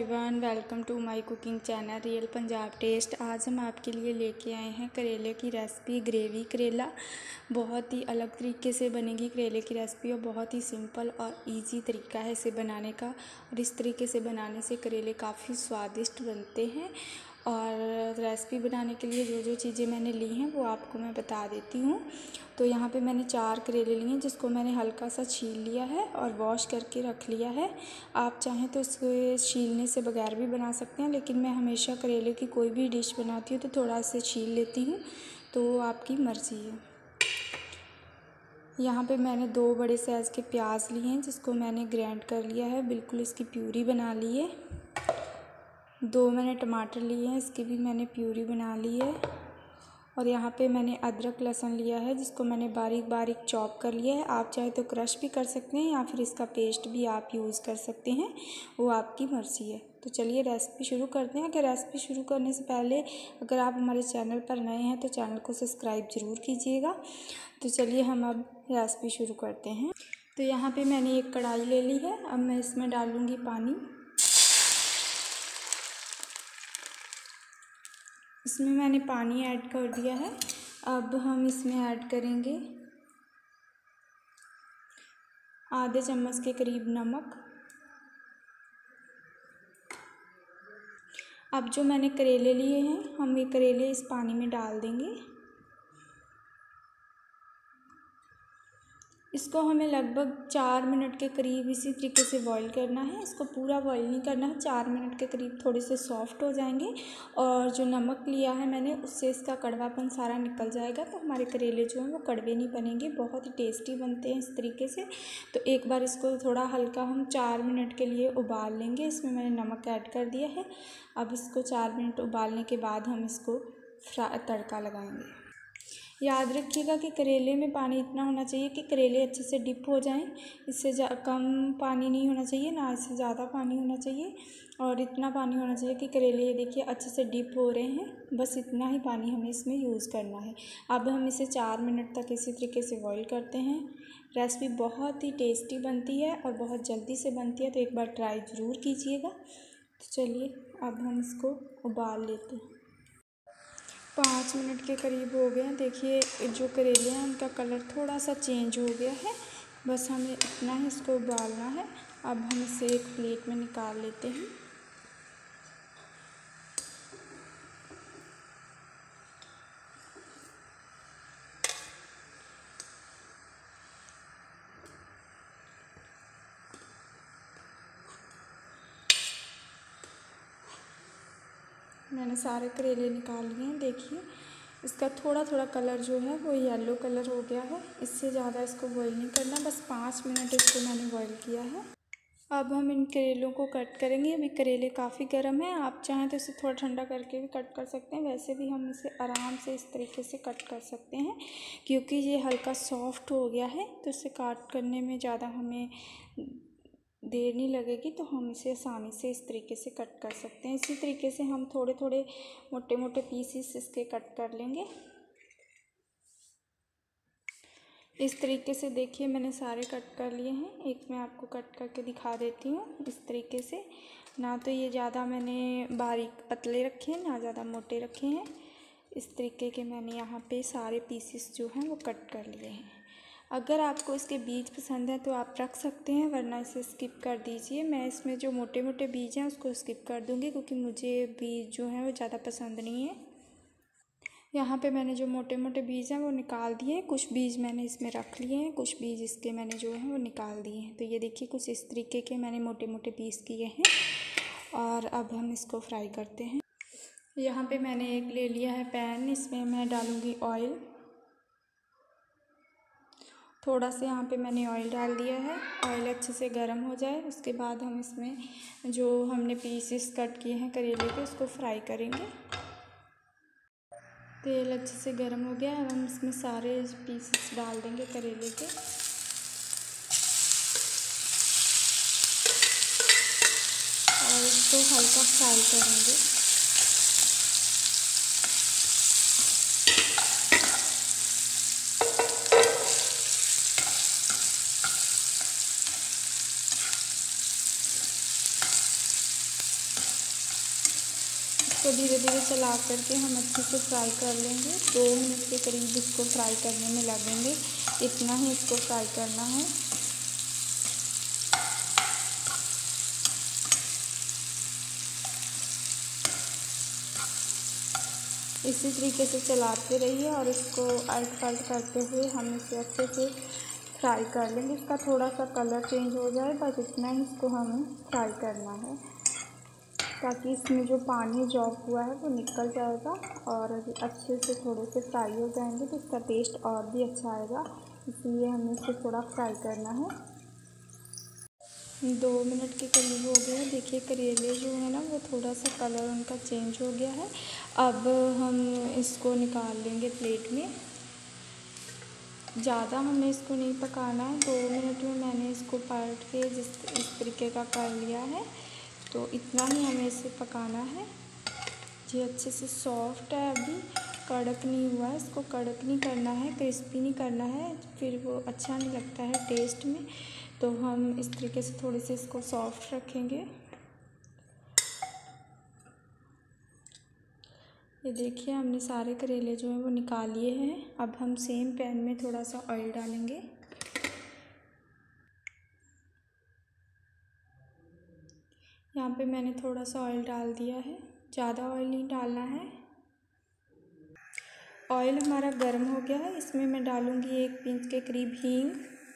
Everyone, welcome to my cooking channel real Punjab taste. आज हम आपके लिए लेके आए हैं करेले की रेसिपी। ग्रेवी करेला बहुत ही अलग तरीके से बनेगी करेले की रेसिपी, और बहुत ही सिंपल और इजी तरीका है इसे बनाने का। और इस तरीके से बनाने से करेले काफ़ी स्वादिष्ट बनते हैं। और रेसिपी बनाने के लिए जो जो चीज़ें मैंने ली हैं वो आपको मैं बता देती हूँ। तो यहाँ पे मैंने 4 करेले लिए हैं, जिसको मैंने हल्का सा छील लिया है और वॉश करके रख लिया है। आप चाहें तो इसको छीलने से बगैर भी बना सकते हैं, लेकिन मैं हमेशा करेले की कोई भी डिश बनाती हूँ तो थोड़ा इसे छील लेती हूँ, तो आपकी मर्ज़ी है। यहाँ पे मैंने 2 बड़े साइज़ के प्याज लिए हैं, जिसको मैंने ग्राइंड कर लिया है, बिल्कुल इसकी प्यूरी बना ली है। 2 मैंने टमाटर लिए हैं, इसकी भी मैंने प्यूरी बना ली है। और यहाँ पे मैंने अदरक लहसुन लिया है, जिसको मैंने बारीक बारीक चॉप कर लिया है। आप चाहे तो क्रश भी कर सकते हैं या फिर इसका पेस्ट भी आप यूज़ कर सकते हैं, वो आपकी मर्ज़ी है। तो चलिए रेसिपी शुरू करते हैं। अगर रेसिपी शुरू करने से पहले अगर आप हमारे चैनल पर नए हैं तो चैनल को सब्सक्राइब ज़रूर कीजिएगा। तो चलिए हम अब रेसिपी शुरू करते हैं। तो यहाँ पर मैंने एक कढ़ाई ले ली है। अब मैं इसमें डालूँगी पानी। इसमें मैंने पानी ऐड कर दिया है। अब हम इसमें ऐड करेंगे आधे चम्मच के करीब नमक। अब जो मैंने करेले लिए हैं, हम ये करेले इस पानी में डाल देंगे। इसको हमें लगभग 4 मिनट के करीब इसी तरीके से बॉईल करना है। इसको पूरा बॉईल नहीं करना है, 4 मिनट के करीब थोड़े से सॉफ्ट हो जाएंगे। और जो नमक लिया है मैंने, उससे इसका कड़वापन सारा निकल जाएगा, तो हमारे करेले जो हैं वो कड़वे नहीं बनेंगे, बहुत ही टेस्टी बनते हैं इस तरीके से। तो एक बार इसको थोड़ा हल्का हम 4 मिनट के लिए उबाल लेंगे। इसमें मैंने नमक ऐड कर दिया है। अब इसको 4 मिनट उबालने के बाद हम इसको तड़का लगाएंगे। याद रखिएगा कि करेले में पानी इतना होना चाहिए कि करेले अच्छे से डिप हो जाएं। इससे कम पानी नहीं होना चाहिए, ना इससे ज़्यादा पानी होना चाहिए। और इतना पानी होना चाहिए कि करेले, ये देखिए, अच्छे से डिप हो रहे हैं। बस इतना ही पानी हमें इसमें यूज़ करना है। अब हम इसे 4 मिनट तक इसी तरीके से बॉईल करते हैं। रेसिपी बहुत ही टेस्टी बनती है और बहुत जल्दी से बनती है, तो एक बार ट्राई ज़रूर कीजिएगा। तो चलिए अब हम इसको उबाल लेते हैं। 5 मिनट के करीब हो गए हैं। देखिए जो करेले हैं उनका कलर थोड़ा सा चेंज हो गया है। बस हमें इतना ही इसको उबालना है। अब हम इसे एक प्लेट में निकाल लेते हैं। मैंने सारे करेले निकाल लिए हैं। देखिए इसका थोड़ा थोड़ा कलर जो है वो येलो कलर हो गया है। इससे ज़्यादा इसको बॉईल नहीं करना, बस 5 मिनट इसको मैंने बॉईल किया है। अब हम इन करेलों को कट करेंगे। अभी करेले काफ़ी गर्म है, आप चाहें तो इसे थोड़ा ठंडा करके भी कट कर सकते हैं। वैसे भी हम इसे आराम से इस तरीके से कट कर सकते हैं, क्योंकि ये हल्का सॉफ्ट हो गया है, तो इसे काट करने में ज़्यादा हमें देर नहीं लगेगी। तो हम इसे आसानी से इस तरीके से कट कर सकते हैं। इसी तरीके से हम थोड़े थोड़े मोटे मोटे पीसेस इसके कट कर लेंगे। इस तरीके से देखिए मैंने सारे कट कर लिए हैं। एक मैं आपको कट करके दिखा देती हूँ। इस तरीके से, ना तो ये ज़्यादा मैंने बारीक पतले रखे हैं, ना ज़्यादा मोटे रखे हैं। इस तरीके के मैंने यहाँ पे सारे पीसेस जो हैं वो कट कर लिए हैं। अगर आपको इसके बीज पसंद है तो आप रख सकते हैं, वरना इसे स्किप कर दीजिए। मैं इसमें जो मोटे मोटे बीज हैं उसको स्किप कर दूँगी, क्योंकि मुझे बीज जो हैं वो ज़्यादा पसंद नहीं है। यहाँ पे मैंने जो मोटे मोटे बीज हैं वो निकाल दिए हैं। कुछ बीज मैंने इसमें रख लिए हैं, कुछ बीज इसके मैंने जो हैं वो निकाल दिए हैं। तो ये देखिए कुछ इस तरीके के मैंने मोटे मोटे पीस किए हैं। और अब हम इसको फ्राई करते हैं। यहाँ पे मैंने एक ले लिया है पैन। इसमें मैं डालूँगी ऑयल। थोड़ा सा यहाँ पे मैंने ऑयल डाल दिया है। ऑयल अच्छे से गर्म हो जाए, उसके बाद हम इसमें जो हमने पीसेस कट किए हैं करेले के, उसको फ्राई करेंगे। तेल अच्छे से गर्म हो गया है। अब हम इसमें सारे पीसेस डाल देंगे करेले के। और इसको हल्का फ्राई करेंगे। धीरे धीरे चला करके हम अच्छे से फ्राई कर लेंगे। 2 मिनट के करीब इसको फ्राई करने में लगेंगे, इतना ही इसको फ्राई करना है। इसी तरीके से चलाते रहिए और इसको अल्ट पल्ट करते हुए हम इसे अच्छे से फ्राई कर लेंगे। इसका थोड़ा सा कलर चेंज हो जाए, बस इतना ही इसको हमें फ्राई करना है, ताकि इसमें जो पानी ड्रॉप हुआ है वो निकल जाएगा और अच्छे से थोड़े से फ्राई हो जाएंगे तो इसका टेस्ट और भी अच्छा आएगा। इसलिए हमें इसे थोड़ा फ्राई करना है। 2 मिनट के करीब हो गया। देखिए करेले जो है ना वो थोड़ा सा कलर उनका चेंज हो गया है। अब हम इसको निकाल लेंगे प्लेट में। ज़्यादा हमें इसको नहीं पकाना है, 2 मिनट में मैंने इसको पलट के इस तरीके का कर लिया है, तो इतना ही हमें इसे पकाना है। ये अच्छे से सॉफ्ट है, अभी कड़क नहीं हुआ है। इसको कड़क नहीं करना है, क्रिस्पी नहीं करना है, फिर वो अच्छा नहीं लगता है टेस्ट में। तो हम इस तरीके से थोड़े से इसको सॉफ्ट रखेंगे। ये देखिए हमने सारे करेले जो हैं वो निकाल लिए हैं। अब हम सेम पैन में थोड़ा सा ऑयल डालेंगे। यहाँ पे मैंने थोड़ा सा ऑयल डाल दिया है, ज़्यादा ऑयल नहीं डालना है। ऑयल हमारा गर्म हो गया है, इसमें मैं डालूँगी 1 पिंच के करीब हींग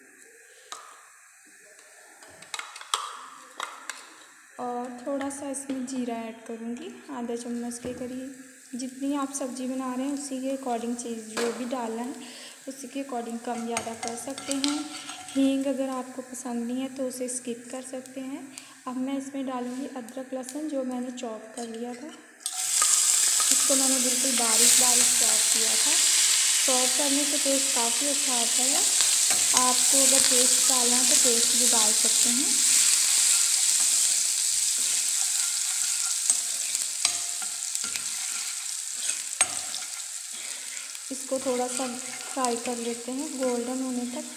और थोड़ा सा इसमें जीरा ऐड करूँगी, आधा चम्मच के करीब। जितनी आप सब्ज़ी बना रहे हैं उसी के अकॉर्डिंग चीज़ जो भी डालना है उसी के अकॉर्डिंग कम ज़्यादा कर सकते हैं। हींग अगर आपको पसंद नहीं है तो उसे स्किप कर सकते हैं। अब मैं इसमें डालूँगी अदरक लहसुन जो मैंने चॉप कर लिया था। इसको मैंने बिल्कुल बारीक चॉप किया था। चॉप करने से टेस्ट काफ़ी अच्छा आता है। आपको अगर पेस्ट डालना है तो पेस्ट भी डाल सकते हैं। इसको थोड़ा सा फ्राई कर लेते हैं गोल्डन होने तक।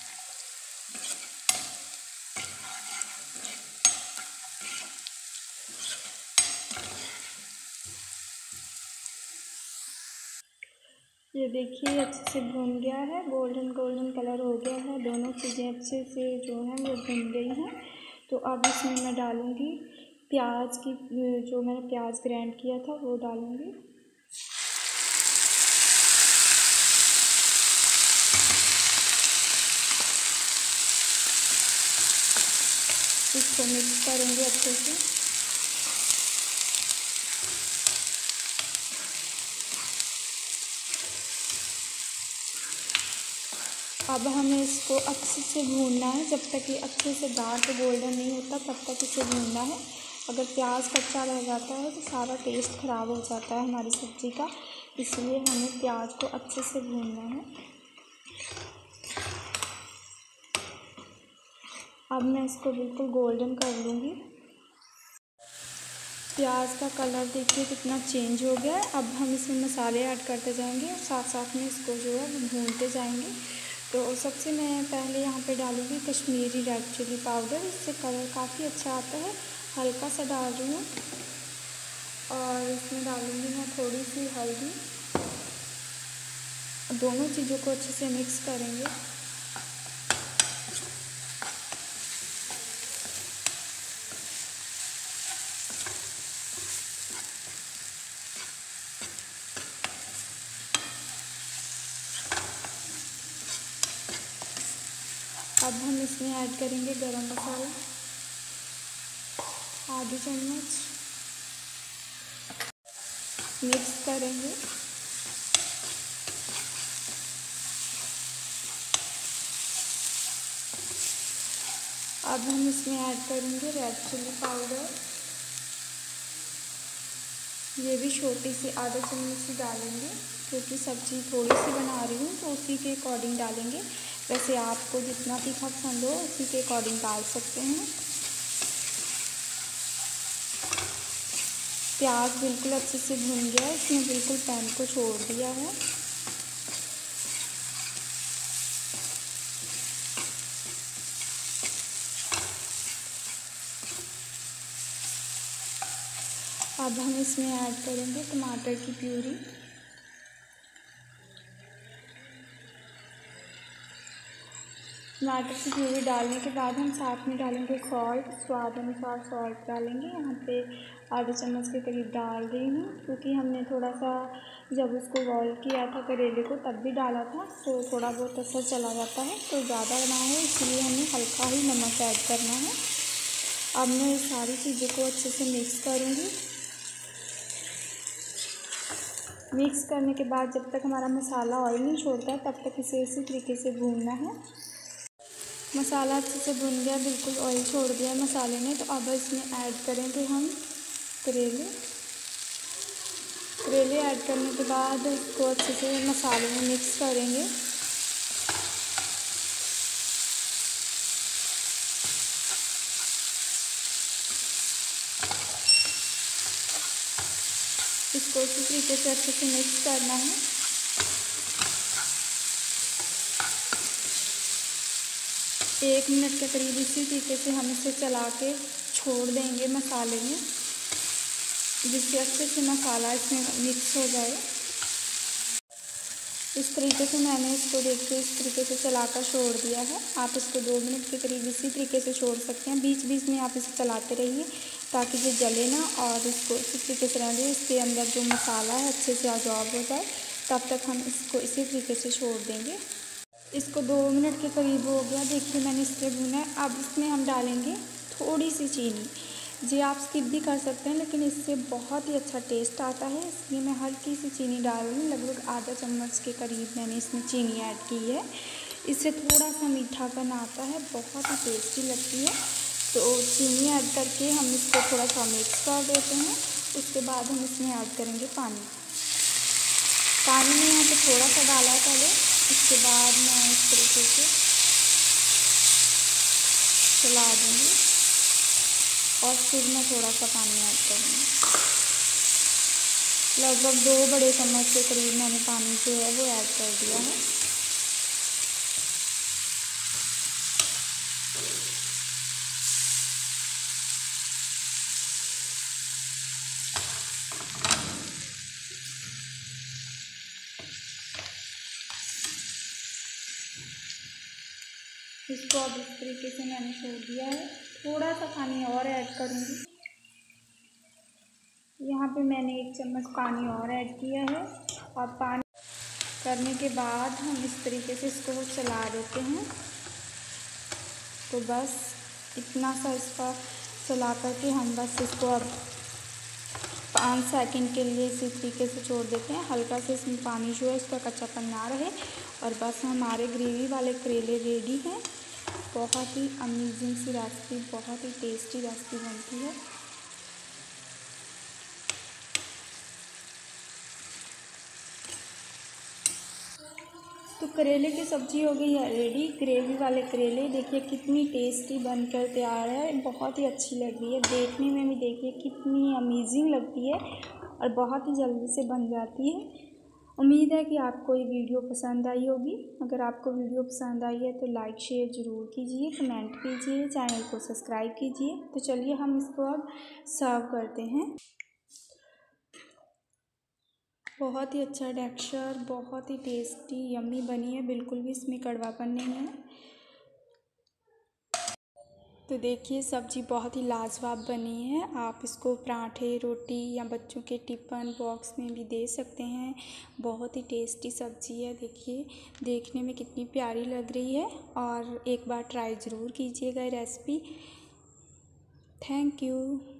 ये देखिए अच्छे से भून गया है, गोल्डन कलर हो गया है। दोनों चीज़ें अच्छे से जो हैं वो भून गई हैं। तो अब इसमें मैं डालूँगी प्याज की, जो मैंने प्याज ग्राइंड किया था वो डालूँगी। इसको मिक्स करेंगे अच्छे से। अब हमें इसको अच्छे से भूनना है, जब तक ये अच्छे से डार्क गोल्डन नहीं होता तब तक इसे भूनना है। अगर प्याज कच्चा रह जाता है तो सारा टेस्ट ख़राब हो जाता है हमारी सब्ज़ी का, इसलिए हमें प्याज को अच्छे से भूनना है। अब मैं इसको बिल्कुल गोल्डन कर लूँगी। प्याज का कलर देखिए कितना चेंज हो गया है। अब हम इसमें मसाले ऐड करते जाएंगे और साथ साथ में इसको जो है वो भूनते जाएंगे। तो सबसे मैं पहले यहाँ पे डालूँगी कश्मीरी रेड चिली पाउडर, इससे कलर काफ़ी अच्छा आता है। हल्का सा डाल रही हूँ और इसमें डालूँगी मैं थोड़ी सी हल्दी। दोनों चीज़ों को अच्छे से मिक्स करेंगे। अब हम इसमें ऐड करेंगे गरम मसाला, आधी चम्मच। मिक्स करेंगे। अब हम इसमें ऐड करेंगे रेड चिली पाउडर, ये भी छोटी सी आधा चम्मच ही डालेंगे क्योंकि सब्ज़ी थोड़ी सी बना रही हूँ तो उसी के अकॉर्डिंग डालेंगे। वैसे आपको जितना तीखा पसंद हो उसी के अकॉर्डिंग डाल सकते हैं। प्याज बिल्कुल अच्छे से भुन गया है, इसने बिल्कुल पैन को छोड़ दिया है। अब हम इसमें ऐड करेंगे टमाटर की प्यूरी। टमाटर की प्यूरी डालने के बाद हम साथ में डालेंगे सॉल्ट, स्वाद अनुसार सॉल्ट डालेंगे। यहाँ पे आधे चम्मच के करीब डाल रही हूँ, क्योंकि हमने थोड़ा सा जब उसको बॉईल किया था करेले को तब भी डाला था, तो थोड़ा बहुत असर चला जाता है, तो ज़्यादा ना हो इसलिए हमें हल्का ही नमक ऐड करना है। अब मैं इस सारी चीज़ों को अच्छे से मिक्स करूँगी। मिक्स करने के बाद जब तक हमारा मसाला ऑयल नहीं छोड़ता है तब तक इसे इसी तरीके से भूनना है। मसाला अच्छे से भुन गया, बिल्कुल ऑयल छोड़ दिया मसाले ने, तो अब इसमें ऐड करेंगे हम करेले। करेले ऐड करने के बाद इसको अच्छे से मसाले में मिक्स करेंगे। इसको इसी तरीके से अच्छे से मिक्स करना है। एक मिनट के करीब इसी तरीके से हम इसे चला के छोड़ देंगे मसाले में, जिससे अच्छे से मसाला इसमें मिक्स हो जाए। इस तरीके से मैंने इसको देखिए इस तरीके से चलाकर छोड़ दिया है। आप इसको 2 मिनट के करीब इसी तरीके से छोड़ सकते हैं। बीच बीच में आप इसे चलाते रहिए ताकि ये जले ना, और इसको इसी तरीके से रहने दें, इसके अंदर जो मसाला है अच्छे से अब्जॉर्ब हो जाए। तब तक हम इसको इसी तरीके से छोड़ देंगे। इसको 2 मिनट के करीब हो गया, देखिए मैंने इससे भुना है। अब इसमें हम डालेंगे थोड़ी सी चीनी। जी आप स्किप भी कर सकते हैं, लेकिन इससे बहुत ही अच्छा टेस्ट आता है, इसलिए मैं हल्की सी चीनी डाल रही हूँ। लगभग आधा चम्मच के करीब मैंने इसमें चीनी ऐड की है। इससे थोड़ा सा मीठापन आता है, बहुत ही टेस्टी लगती है। तो चीनी ऐड करके हम इसको थोड़ा सा मिक्स कर देते हैं। उसके बाद हम इसमें ऐड करेंगे पानी। पानी में यहाँ पे थोड़ा सा डाला है पहले, उसके बाद मैं इस तरीके से चला दूँगी और फिर मैं थोड़ा सा पानी ऐड करूँगी। लगभग 2 बड़े चम्मच के करीब मैंने पानी जो है वो ऐड कर दिया है। इसको अब इस तरीके से मैंने छोड़ दिया है। थोड़ा सा पानी और ऐड करूँगी। यहाँ पे मैंने 1 चम्मच पानी और ऐड किया है। और पानी करने के बाद हम इस तरीके से इसको चला देते हैं। तो बस इतना सा इसका चला करके हम बस इसको अब 5 सेकंड के लिए इसी तरीके से छोड़ देते हैं। हल्का से इसमें पानी जो है इसका कच्चापन ना रहे, और बस हमारे ग्रेवी वाले करेले रेडी हैं। बहुत ही अमेजिंग सी रेसिपी, बहुत ही टेस्टी रेसिपी बनती है। तो करेले की सब्ज़ी हो गई है रेडी। ग्रेवी वाले करेले देखिए कितनी टेस्टी बनकर तैयार है, बहुत ही अच्छी लग रही है। देखने में भी देखिए कितनी अमेजिंग लगती है और बहुत ही जल्दी से बन जाती है। उम्मीद है कि आपको ये वीडियो पसंद आई होगी। अगर आपको वीडियो पसंद आई है तो लाइक शेयर ज़रूर कीजिए, कमेंट कीजिए, चैनल को सब्सक्राइब कीजिए। तो चलिए हम इसको अब सर्व करते हैं। बहुत ही अच्छा टेक्सचर, बहुत ही टेस्टी यम्मी बनी है, बिल्कुल भी इसमें कड़वापन नहीं है। तो देखिए सब्ज़ी बहुत ही लाजवाब बनी है। आप इसको पराठे, रोटी या बच्चों के टिफ़िन बॉक्स में भी दे सकते हैं। बहुत ही टेस्टी सब्ज़ी है। देखिए देखने में कितनी प्यारी लग रही है, और एक बार ट्राई ज़रूर कीजिएगा रेसिपी। Thank you.